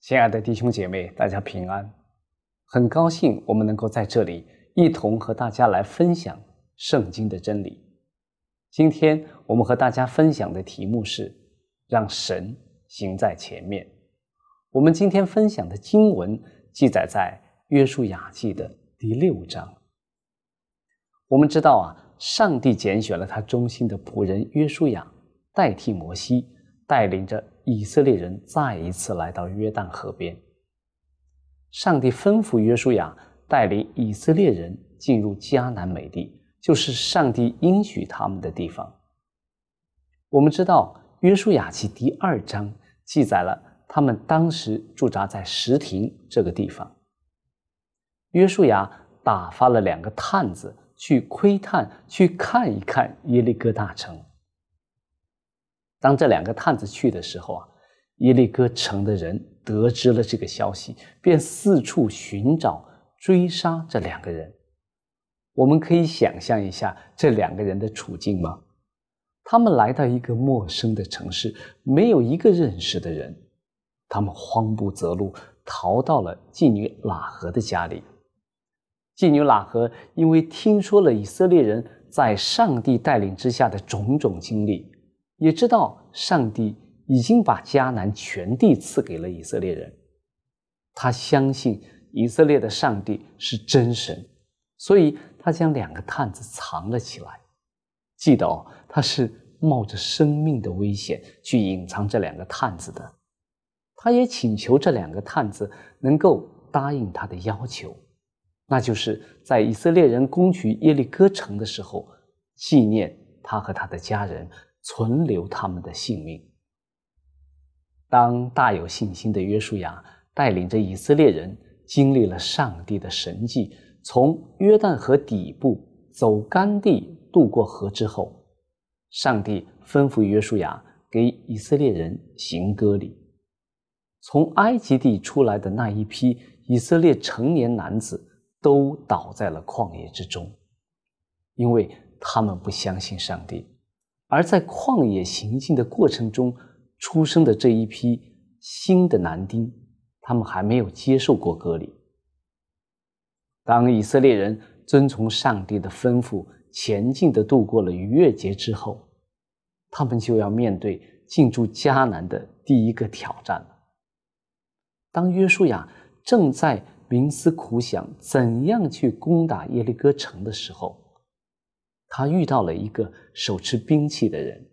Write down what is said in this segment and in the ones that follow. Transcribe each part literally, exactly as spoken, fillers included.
亲爱的弟兄姐妹，大家平安！很高兴我们能够在这里一同和大家来分享圣经的真理。今天我们和大家分享的题目是让神行在前面。我们今天分享的经文记载在约书亚记的第六章。我们知道啊，上帝拣选了他忠心的仆人约书亚，代替摩西，带领着以色列人再一次来到约旦河边。上帝吩咐约书亚带领以色列人进入迦南美地，就是上帝应许他们的地方。我们知道约书亚记第二章记载了他们当时驻扎在什亭这个地方。约书亚打发了两个探子去窥探，去看一看耶利哥大城。当这两个探子去的时候啊，耶利哥城的人得知了这个消息，便四处寻找追杀这两个人。我们可以想象一下这两个人的处境吗？他们来到一个陌生的城市，没有一个认识的人，他们慌不择路，逃到了妓女喇合的家里。妓女喇合因为听说了以色列人在上帝带领之下的种种经历，也知道上帝已经把迦南全地赐给了以色列人，他相信以色列的上帝是真神，所以他将两个探子藏了起来。记得哦，他是冒着生命的危险去隐藏这两个探子的。他也请求这两个探子能够答应他的要求，那就是在以色列人攻取耶利哥城的时候，纪念他和他的家人，存留他们的性命。当大有信心的约书亚带领着以色列人经历了上帝的神迹，从约旦河底部走干地渡过河之后，上帝吩咐约书亚给以色列人行割礼。从埃及地出来的那一批以色列成年男子都倒在了旷野之中，因为他们不相信上帝。而在旷野行进的过程中出生的这一批新的男丁，他们还没有接受过割礼。当以色列人遵从上帝的吩咐，前进地度过了逾越节之后，他们就要面对进驻迦南的第一个挑战了。当约书亚正在冥思苦想怎样去攻打耶利哥城的时候，他遇到了一个手持兵器的人。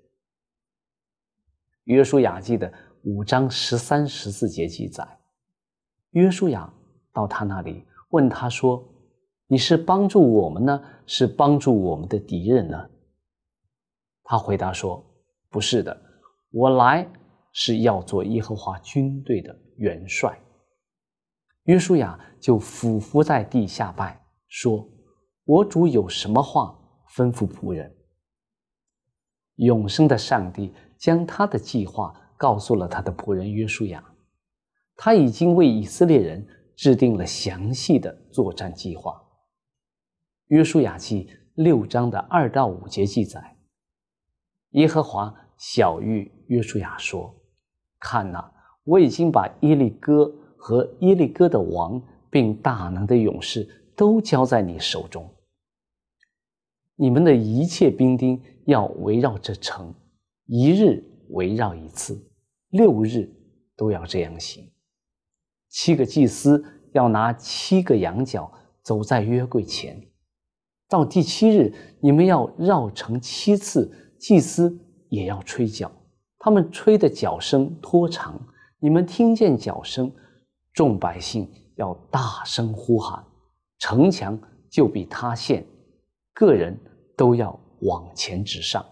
约书亚记的五章十三十四节记载，约书亚到他那里问他说，你是帮助我们呢，是帮助我们的敌人呢？他回答说，不是的，我来是要做耶和华军队的元帅。约书亚就俯伏在地下拜，说，我主有什么话吩咐仆人？永生的上帝将他的计划告诉了他的仆人约书亚，他已经为以色列人制定了详细的作战计划。约书亚记六章的二到五节记载，耶和华晓谕约书亚说，看哪，我已经把耶利哥和耶利哥的王并大能的勇士都交在你手中，你们的一切兵丁要围绕这城，一日围绕一次，六日都要这样行。七个祭司要拿七个羊角走在约柜前，到第七日，你们要绕城七次，祭司也要吹角，他们吹的角声拖长，你们听见角声，众百姓要大声呼喊，城墙就必塌陷，个人都要往前直上。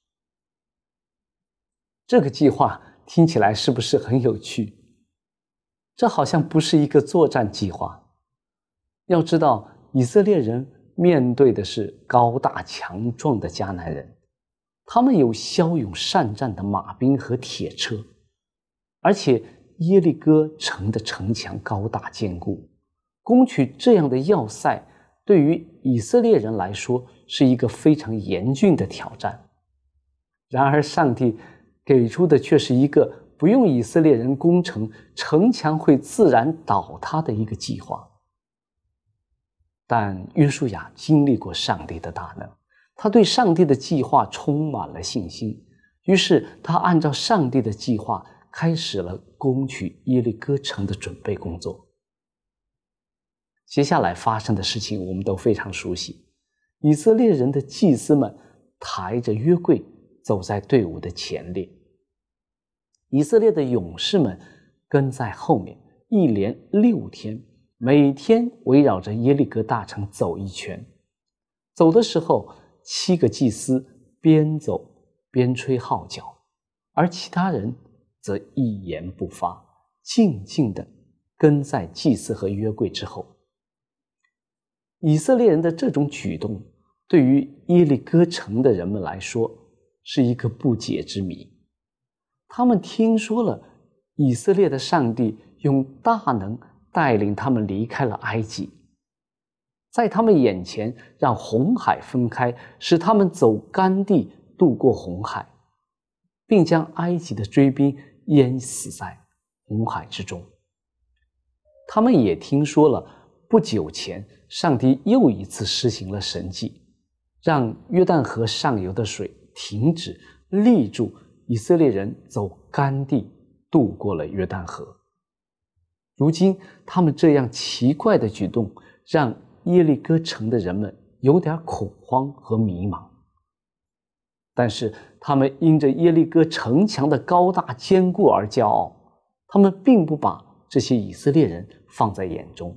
这个计划听起来是不是很有趣？这好像不是一个作战计划。要知道，以色列人面对的是高大强壮的迦南人，他们有骁勇善战的马兵和铁车，而且耶利哥城的城墙高大坚固，攻取这样的要塞对于以色列人来说是一个非常严峻的挑战。然而上帝给出的却是一个不用以色列人攻城，城墙会自然倒塌的一个计划。但约书亚经历过上帝的大能，他对上帝的计划充满了信心，于是他按照上帝的计划开始了攻取耶利哥城的准备工作。接下来发生的事情我们都非常熟悉，以色列人的祭司们抬着约柜走在队伍的前列，以色列的勇士们跟在后面，一连六天，每天围绕着耶利哥大城走一圈。走的时候，七个祭司边走边吹号角，而其他人则一言不发，静静地跟在祭司和约柜之后。以色列人的这种举动，对于耶利哥城的人们来说是一个不解之谜。他们听说了以色列的上帝用大能带领他们离开了埃及，在他们眼前让红海分开，使他们走干地渡过红海，并将埃及的追兵淹死在红海之中。他们也听说了不久前上帝又一次施行了神迹，让约旦河上游的水停止，立住以色列人走干地渡过了约旦河。如今他们这样奇怪的举动，让耶利哥城的人们有点恐慌和迷茫。但是他们因着耶利哥城墙的高大坚固而骄傲，他们并不把这些以色列人放在眼中。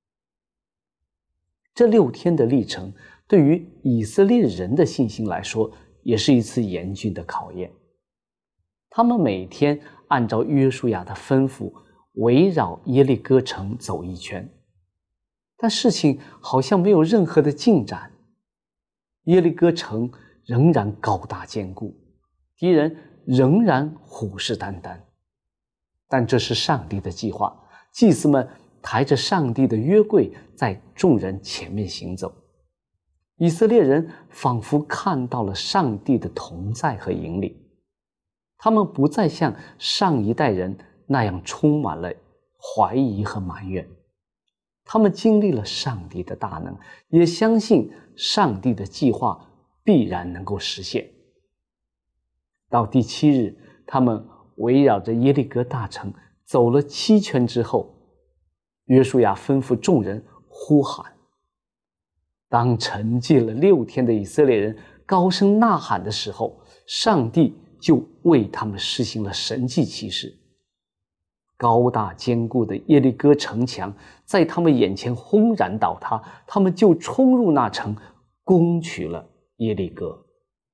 这六天的历程对于以色列人的信心来说，也是一次严峻的考验。他们每天按照约书亚的吩咐，围绕耶利哥城走一圈，但事情好像没有任何的进展。耶利哥城仍然高大坚固，敌人仍然虎视眈眈。但这是上帝的计划，祭司们抬着上帝的约柜在众人前面行走。以色列人仿佛看到了上帝的同在和引领，他们不再像上一代人那样充满了怀疑和埋怨，他们经历了上帝的大能，也相信上帝的计划必然能够实现。到第七日，他们围绕着耶利哥大城走了七圈之后，约书亚吩咐众人呼喊。当沉寂了六天的以色列人高声呐喊的时候，上帝就为他们施行了神迹奇事。高大坚固的耶利哥城墙在他们眼前轰然倒塌，他们就冲入那城，攻取了耶利哥。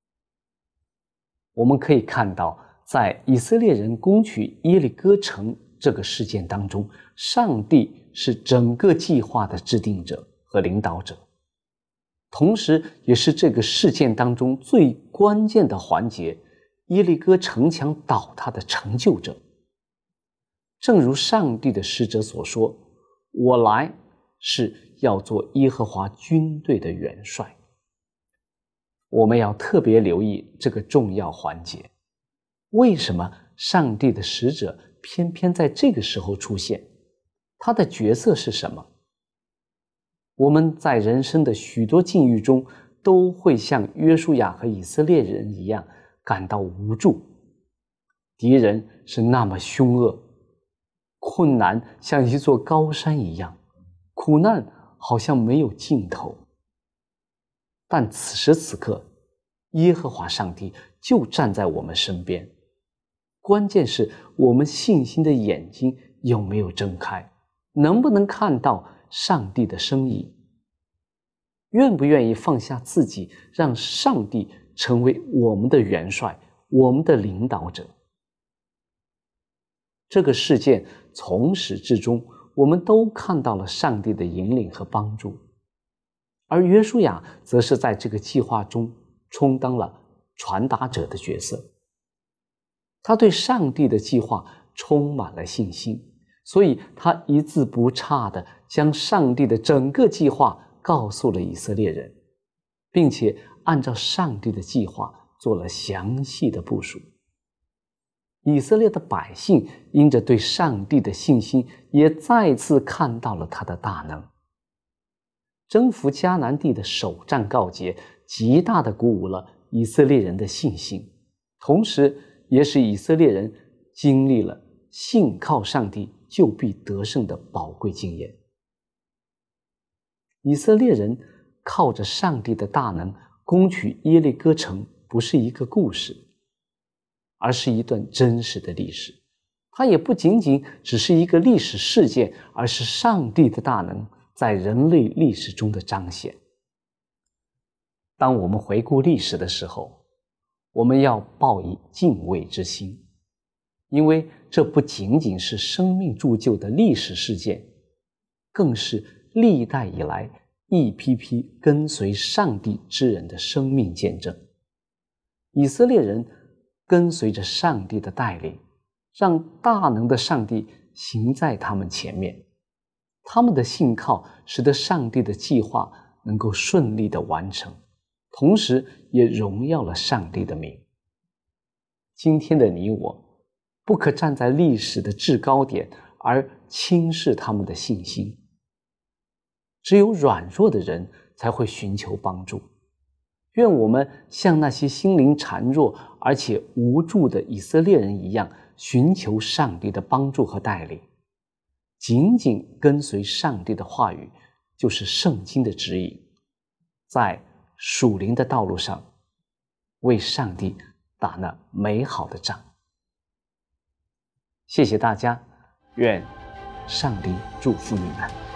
我们可以看到，在以色列人攻取耶利哥城这个事件当中，上帝是整个计划的制定者和领导者，同时也是这个事件当中最关键的环节，耶利哥城墙倒塌的成就者。正如上帝的使者所说，我来是要做耶和华军队的元帅。我们要特别留意这个重要环节。为什么上帝的使者偏偏在这个时候出现？他的角色是什么？我们在人生的许多境遇中，都会像约书亚和以色列人一样感到无助。敌人是那么凶恶，困难像一座高山一样，苦难好像没有尽头。但此时此刻，耶和华上帝就站在我们身边。关键是我们信心的眼睛有没有睁开，能不能看到上帝的身影？愿不愿意放下自己，让上帝成为我们的元帅，我们的领导者？这个事件从始至终，我们都看到了上帝的引领和帮助，而约书亚则是在这个计划中充当了传达者的角色。他对上帝的计划充满了信心，所以他一字不差地将上帝的整个计划告诉了以色列人，并且按照上帝的计划做了详细的部署。 以色列的百姓因着对上帝的信心，也再次看到了他的大能。征服迦南地的首战告捷，极大地鼓舞了以色列人的信心，同时也使以色列人经历了信靠上帝就必得胜的宝贵经验。以色列人靠着上帝的大能攻取耶利哥城，不是一个故事，而是一段真实的历史。它也不仅仅只是一个历史事件，而是上帝的大能在人类历史中的彰显。当我们回顾历史的时候，我们要抱以敬畏之心，因为这不仅仅是生命铸就的历史事件，更是历代以来一批批跟随上帝之人的生命见证。以色列人跟随着上帝的带领，让大能的上帝行在他们前面。他们的信靠使得上帝的计划能够顺利地完成，同时也荣耀了上帝的名。今天的你我不可站在历史的制高点而轻视他们的信心。只有软弱的人才会寻求帮助。愿我们像那些心灵孱弱而且无助的以色列人一样，寻求上帝的帮助和带领。紧紧跟随上帝的话语，就是圣经的指引，在属灵的道路上为上帝打那美好的仗。谢谢大家，愿上帝祝福你们。